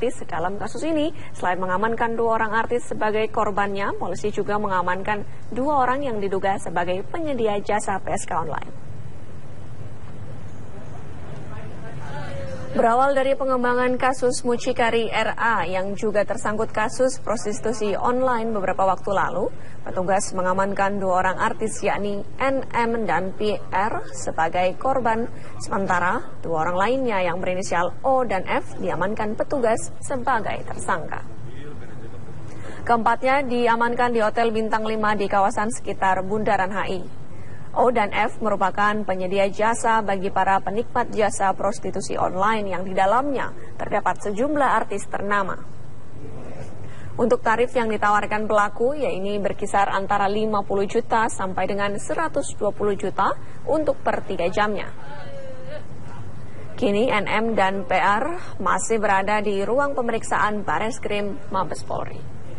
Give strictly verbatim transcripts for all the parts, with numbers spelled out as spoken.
artis. Dalam kasus ini, selain mengamankan dua orang artis sebagai korbannya, polisi juga mengamankan dua orang yang diduga sebagai penyedia jasa P S K online. Berawal dari pengembangan kasus mucikari R A yang juga tersangkut kasus prostitusi online beberapa waktu lalu, petugas mengamankan dua orang artis yakni N M dan P R sebagai korban, sementara dua orang lainnya yang berinisial O dan F diamankan petugas sebagai tersangka. Keempatnya diamankan di Hotel Bintang lima di kawasan sekitar Bundaran H I. O dan F merupakan penyedia jasa bagi para penikmat jasa prostitusi online yang di dalamnya terdapat sejumlah artis ternama. Untuk tarif yang ditawarkan pelaku, yaitu berkisar antara lima puluh juta sampai dengan seratus dua puluh juta untuk per tiga jamnya. Kini N M dan P R masih berada di ruang pemeriksaan Bareskrim Mabes Polri.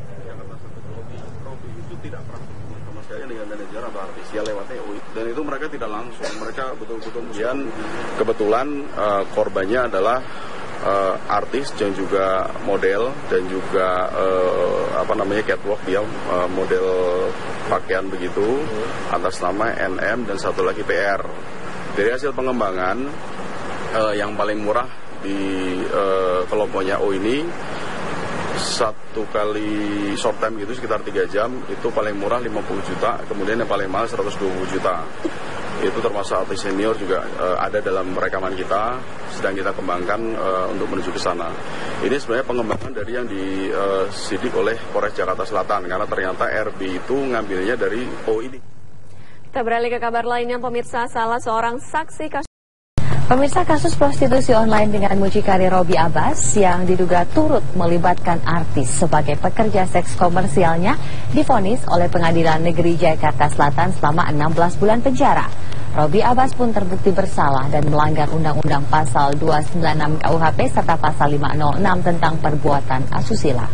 Dengan manajer atau artis ya lewatnya U I, dan itu mereka tidak langsung, mereka betul-betul kemudian kebetulan uh, korbannya adalah uh, artis dan juga model dan juga uh, apa namanya catwalk dia uh, model pakaian begitu atas nama N M dan satu lagi P R. Dari hasil pengembangan uh, yang paling murah di uh, kelompoknya O ini satu kali short time gitu sekitar tiga jam itu paling murah lima puluh juta, kemudian yang paling mahal seratus dua puluh juta. Itu termasuk artis senior juga uh, ada dalam rekaman kita, sedang kita kembangkan uh, untuk menuju ke sana. Ini sebenarnya pengembangan dari yang disidik uh, oleh Polres Jakarta Selatan, karena ternyata R B itu ngambilnya dari O ini. Kita beralih ke kabar lainnya, pemirsa. Salah seorang saksi kasus Pemirsa, kasus prostitusi online dengan mucikari Robby Abbas yang diduga turut melibatkan artis sebagai pekerja seks komersialnya divonis oleh Pengadilan Negeri Jakarta Selatan selama enam belas bulan penjara. Robby Abbas pun terbukti bersalah dan melanggar Undang-Undang Pasal dua ratus sembilan puluh enam K U H P serta Pasal lima nol enam tentang perbuatan asusila.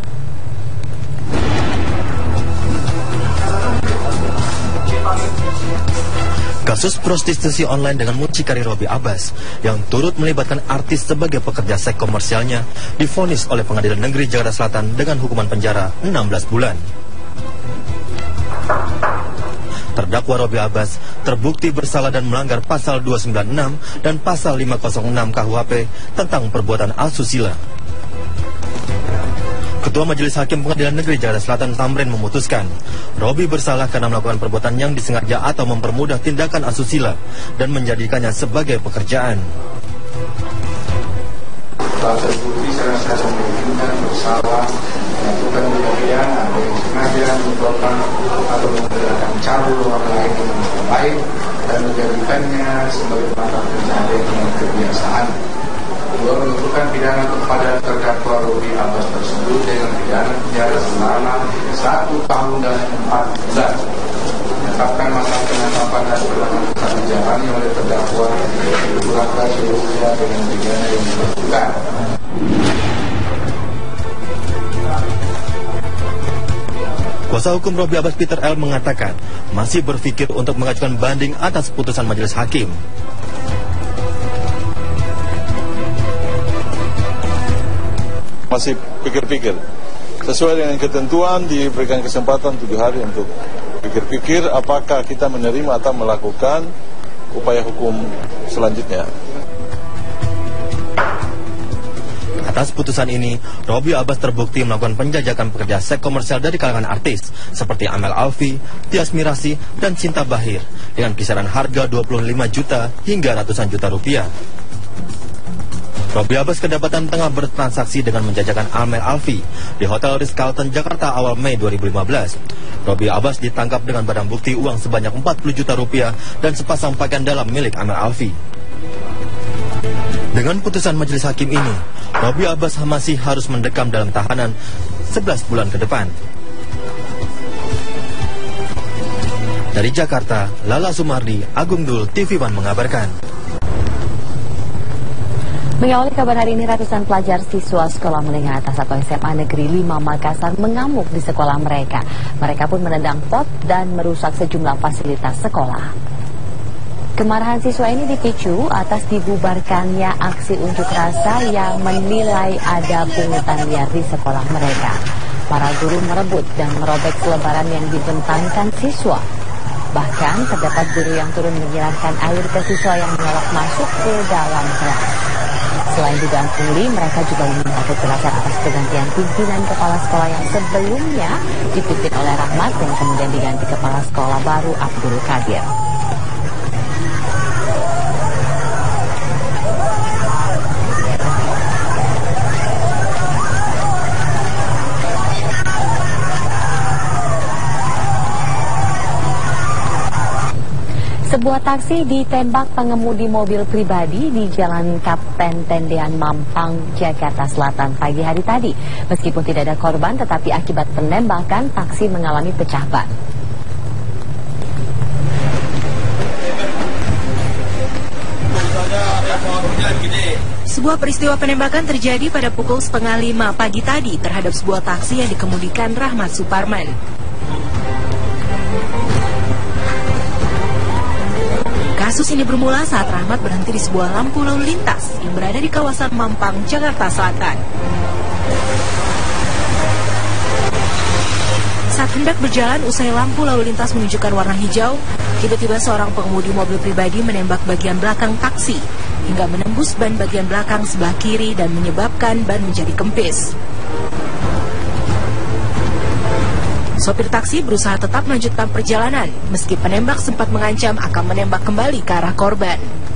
Kasus prostitusi online dengan mucikari Robby Abbas yang turut melibatkan artis sebagai pekerja seks komersialnya divonis oleh Pengadilan Negeri Jakarta Selatan dengan hukuman penjara enam belas bulan. Terdakwa Robby Abbas terbukti bersalah dan melanggar Pasal dua ratus sembilan puluh enam dan Pasal lima nol enam K U H P tentang perbuatan asusila. Ketua Majelis Hakim Pengadilan Negeri Jakarta Selatan Tamrin memutuskan Robby bersalah karena melakukan perbuatan yang disengaja atau mempermudah tindakan asusila dan menjadikannya sebagai pekerjaan. Setelah terbukti secara saya memungkinkan bersalah melakukan pidana dengan sengaja menyebabkan atau memperlihatkan cabul orang lain dengan orang lain dan menjadikannya sebagai mata pencahayaan dengan kebiasaan. Kedua, menentukan pidana kepada terdakwa Robby Abbas tersebut dengan pidana penjara selama satu tahun dan empat bulan. Menetapkan masa penetapan dan berlakukan menjalani oleh terdakwa dikurangkan seluruhnya dengan pidana yang dilakukan. Kuasa hukum Robby Abbas Peter L mengatakan masih berpikir untuk mengajukan banding atas putusan majelis hakim. Masih pikir-pikir. Sesuai dengan ketentuan diberikan kesempatan tujuh hari untuk pikir-pikir apakah kita menerima atau melakukan upaya hukum selanjutnya. Atas putusan ini, Robby Abbas terbukti melakukan penjajakan pekerja seks komersial dari kalangan artis seperti Amel Alfi, Tias Mirasih, dan Cinta Bahir dengan kisaran harga dua puluh lima juta hingga ratusan juta rupiah. Robby Abbas kedapatan tengah bertransaksi dengan menjajakan Amel Alfi di Hotel Ritz-Carlton Jakarta awal Mei dua ribu lima belas. Robby Abbas ditangkap dengan barang bukti uang sebanyak empat puluh juta rupiah dan sepasang pakaian dalam milik Amel Alfi. Dengan putusan majelis hakim ini, Robby Abbas masih harus mendekam dalam tahanan sebelas bulan ke depan. Dari Jakarta, Lala Sumardi, Agung Dul, T V One mengabarkan. Mengawali kabar hari ini, ratusan pelajar siswa sekolah menengah atas atau S M A Negeri lima Makassar mengamuk di sekolah mereka. Mereka pun menendang pot dan merusak sejumlah fasilitas sekolah. Kemarahan siswa ini dipicu atas dibubarkannya aksi unjuk rasa yang menilai ada pungutan liar di sekolah mereka. Para guru merebut dan merobek selebaran yang dibentangkan siswa. Bahkan terdapat guru yang turun menyiramkan air ke siswa yang menolak masuk ke dalam kelas. Selain dugaan pungli, mereka juga meminta kejelasan atas pergantian pimpinan kepala sekolah yang sebelumnya dipimpin oleh Rahmat dan kemudian diganti kepala sekolah baru Abdul Qadir. Sebuah taksi ditembak pengemudi mobil pribadi di Jalan Kapten Tendean Mampang, Jakarta Selatan pagi hari tadi. Meskipun tidak ada korban, tetapi akibat penembakan taksi mengalami pecah ban. Sebuah peristiwa penembakan terjadi pada pukul setengah lima pagi tadi terhadap sebuah taksi yang dikemudikan Rahmat Suparman. Kasus ini bermula saat Rahmat berhenti di sebuah lampu lalu lintas yang berada di kawasan Mampang, Jakarta Selatan. Saat hendak berjalan usai lampu lalu lintas menunjukkan warna hijau, tiba-tiba seorang pengemudi mobil pribadi menembak bagian belakang taksi hingga menembus ban bagian belakang sebelah kiri dan menyebabkan ban menjadi kempis. Sopir taksi berusaha tetap melanjutkan perjalanan, meski penembak sempat mengancam akan menembak kembali ke arah korban.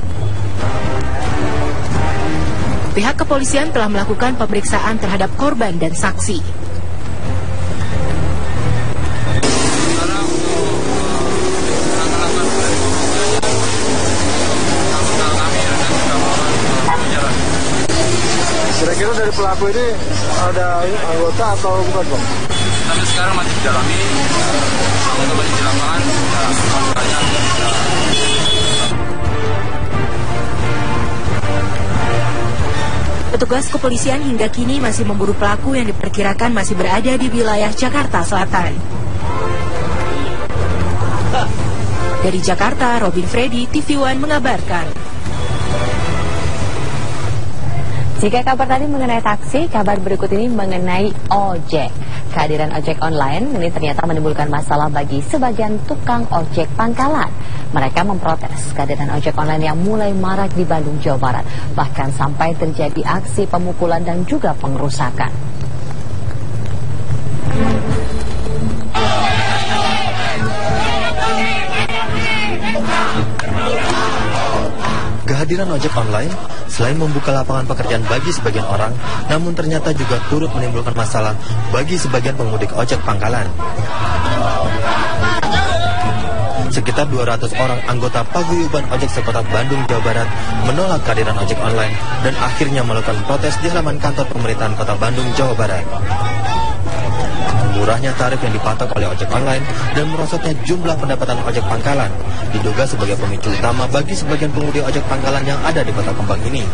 Pihak kepolisian telah melakukan pemeriksaan terhadap korban dan saksi. Kira-kira dari pelaku ini ada anggota atau bukan, Bang? Sampai sekarang masih didalami, untuk banyak di lapangan, ya, Petugas kepolisian hingga kini masih memburu pelaku yang diperkirakan masih berada di wilayah Jakarta Selatan. Dari Jakarta, Robin Freddy, T V One mengabarkan. Jika kabar tadi mengenai taksi, kabar berikut ini mengenai ojek. Kehadiran ojek online ini ternyata menimbulkan masalah bagi sebagian tukang ojek pangkalan. Mereka memprotes kehadiran ojek online yang mulai marak di Bandung, Jawa Barat. Bahkan sampai terjadi aksi pemukulan dan juga pengerusakan. Kehadiran ojek online selain membuka lapangan pekerjaan bagi sebagian orang, namun ternyata juga turut menimbulkan masalah bagi sebagian pemudik ojek pangkalan. Sekitar dua ratus orang anggota paguyuban ojek sekota Bandung, Jawa Barat menolak kehadiran ojek online dan akhirnya melakukan protes di halaman kantor pemerintahan Kota Bandung, Jawa Barat. Murahnya tarif yang dipatok oleh ojek online dan merosotnya jumlah pendapatan ojek pangkalan diduga sebagai pemicu utama bagi sebagian pengemudi ojek pangkalan yang ada di Kota Kembang ini.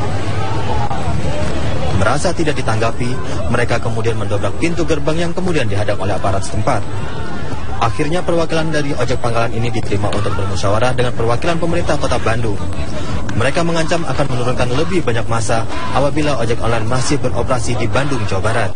Merasa tidak ditanggapi, mereka kemudian mendobrak pintu gerbang yang kemudian dihadang oleh aparat setempat. Akhirnya perwakilan dari ojek pangkalan ini diterima untuk bermusyawarah dengan perwakilan pemerintah Kota Bandung. Mereka mengancam akan menurunkan lebih banyak massa apabila ojek online masih beroperasi di Bandung, Jawa Barat.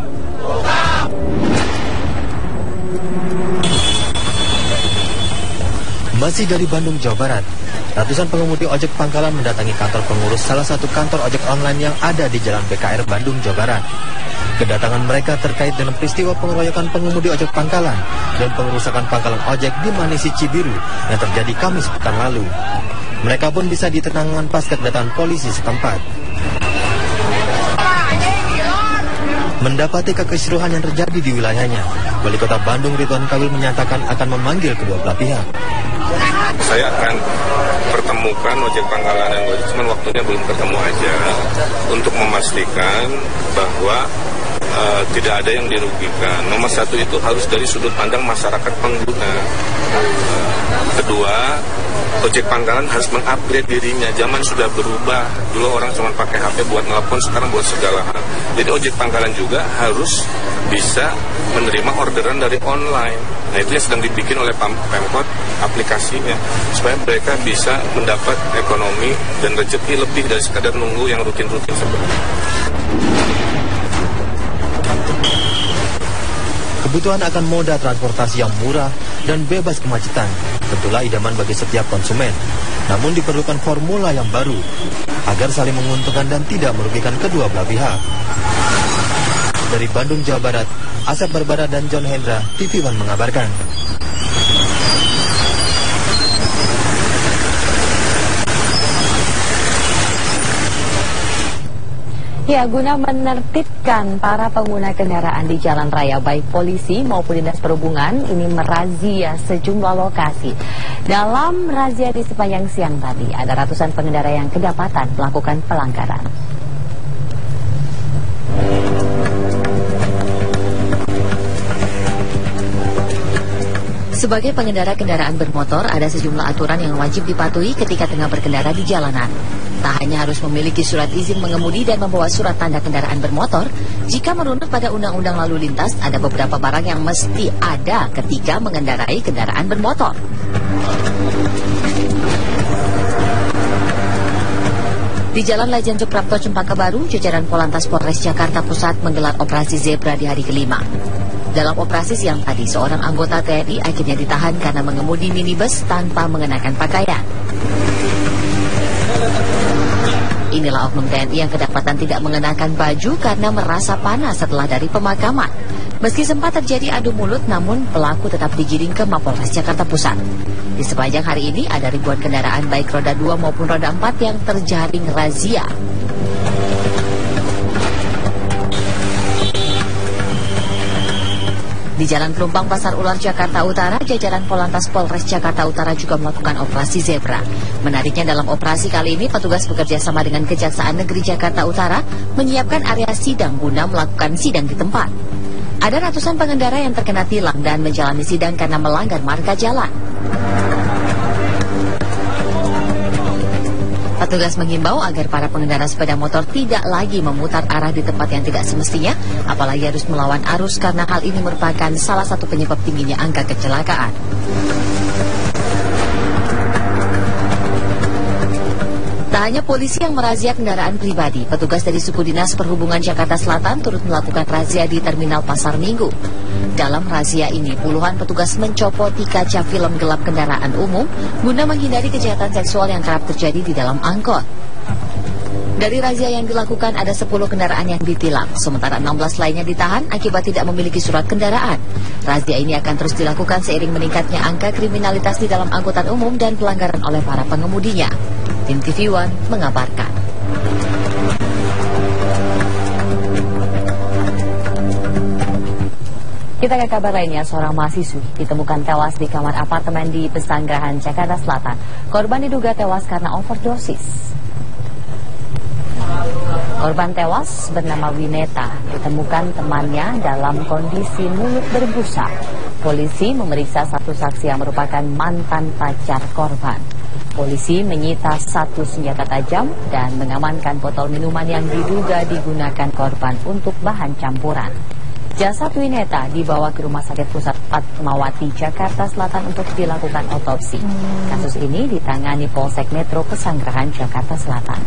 Masih dari Bandung, Jawa Barat, ratusan pengemudi ojek pangkalan mendatangi kantor pengurus salah satu kantor ojek online yang ada di Jalan B K R Bandung, Jawa Barat. Kedatangan mereka terkait dengan peristiwa pengeroyokan pengemudi ojek pangkalan dan pengerusakan pangkalan ojek di Manisi Cibiru yang terjadi Kamis pekan lalu. Mereka pun bisa ditenangkan pasca kedatangan polisi setempat. Mendapati kekisruhan yang terjadi di wilayahnya, Wali Kota Bandung Ridwan Kamil menyatakan akan memanggil kedua belah pihak. Saya akan pertemukan ojek pangkalan dan ojek, cuma waktunya belum ketemu aja, untuk memastikan bahwa uh, tidak ada yang dirugikan. Nomor satu itu harus dari sudut pandang masyarakat pengguna. Uh, kedua, ojek pangkalan harus mengupgrade dirinya. Zaman sudah berubah. Dulu orang cuma pakai H P buat nelpon, sekarang buat segala hal. Jadi ojek pangkalan juga harus bisa menerima orderan dari online. Nah, itu yang sedang dibikin oleh Pemkot aplikasinya, supaya mereka bisa mendapat ekonomi dan rezeki lebih dari sekadar nunggu yang rutin-rutin seperti itu. Kebutuhan akan moda transportasi yang murah dan bebas kemacetan tentulah idaman bagi setiap konsumen. Namun diperlukan formula yang baru agar saling menguntungkan dan tidak merugikan kedua belah pihak. Dari Bandung, Jawa Barat, Asep Barbara dan John Hendra, T V One mengabarkan. Ya, guna menertibkan para pengguna kendaraan di jalan raya, baik polisi maupun dinas perhubungan ini merazia sejumlah lokasi. Dalam razia di sepanjang siang tadi, ada ratusan pengendara yang kedapatan melakukan pelanggaran. Sebagai pengendara kendaraan bermotor, ada sejumlah aturan yang wajib dipatuhi ketika tengah berkendara di jalanan. Tak hanya harus memiliki surat izin mengemudi dan membawa surat tanda kendaraan bermotor, jika merunut pada Undang-Undang Lalu Lintas, ada beberapa barang yang mesti ada ketika mengendarai kendaraan bermotor. Di Jalan Lejen Suprapto Cempaka Baru, jajaran Polantas Polres Jakarta Pusat menggelar operasi zebra di hari kelima. Dalam operasi siang tadi, seorang anggota T N I akhirnya ditahan karena mengemudi minibus tanpa mengenakan pakaian. Inilah oknum T N I yang kedapatan tidak mengenakan baju karena merasa panas setelah dari pemakaman. Meski sempat terjadi adu mulut, namun pelaku tetap digiring ke Mapolres Jakarta Pusat. Di sepanjang hari ini ada ribuan kendaraan baik roda dua maupun roda empat yang terjaring razia. Di Jalan Pelumpang Pasar Ular Jakarta Utara, jajaran Polantas Polres Jakarta Utara juga melakukan operasi zebra. Menariknya, dalam operasi kali ini petugas bekerja sama dengan Kejaksaan Negeri Jakarta Utara menyiapkan area sidang guna melakukan sidang di tempat. Ada ratusan pengendara yang terkena tilang dan menjalani sidang karena melanggar marka jalan. Petugas mengimbau agar para pengendara sepeda motor tidak lagi memutar arah di tempat yang tidak semestinya, apalagi harus melawan arus karena hal ini merupakan salah satu penyebab tingginya angka kecelakaan. Tak hanya polisi yang merazia kendaraan pribadi, petugas dari Suku Dinas Perhubungan Jakarta Selatan turut melakukan razia di Terminal Pasar Minggu. Dalam razia ini, puluhan petugas mencopoti kaca film gelap kendaraan umum guna menghindari kejahatan seksual yang kerap terjadi di dalam angkot. Dari razia yang dilakukan, ada sepuluh kendaraan yang ditilang, sementara enam belas lainnya ditahan akibat tidak memiliki surat kendaraan. Razia ini akan terus dilakukan seiring meningkatnya angka kriminalitas di dalam angkutan umum dan pelanggaran oleh para pengemudinya. Tim T V One mengabarkan. Kita ke kabar lainnya, seorang mahasiswi ditemukan tewas di kamar apartemen di Pesanggerahan, Jakarta Selatan. Korban diduga tewas karena overdosis. Korban tewas bernama Wineta ditemukan temannya dalam kondisi mulut berbusa. Polisi memeriksa satu saksi yang merupakan mantan pacar korban. Polisi menyita satu senjata tajam dan mengamankan botol minuman yang diduga digunakan korban untuk bahan campuran. Jasad Wineta dibawa ke Rumah Sakit Pusat Fatmawati, Jakarta Selatan untuk dilakukan otopsi. Kasus ini ditangani Polsek Metro Pesanggerahan, Jakarta Selatan.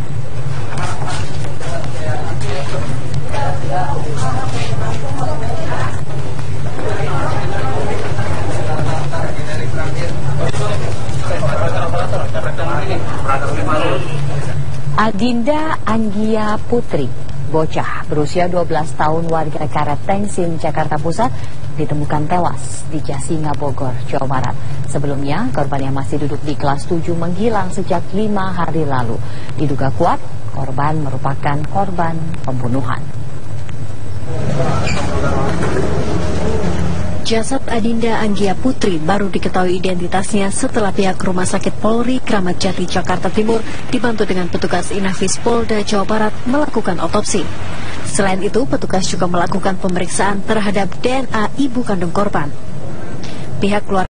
Adinda Anggia Putri, bocah berusia dua belas tahun warga Karet Tengsin, Jakarta Pusat, ditemukan tewas di Jasinga, Bogor, Jawa Barat. Sebelumnya, korban yang masih duduk di kelas tujuh menghilang sejak lima hari lalu. Diduga kuat, korban merupakan korban pembunuhan. Jasad Adinda Anggia Putri baru diketahui identitasnya setelah pihak Rumah Sakit Polri Kramat Jati, Jakarta Timur dibantu dengan petugas Inafis Polda Jawa Barat melakukan otopsi. Selain itu, petugas juga melakukan pemeriksaan terhadap D N A ibu kandung korban. Pihak keluarga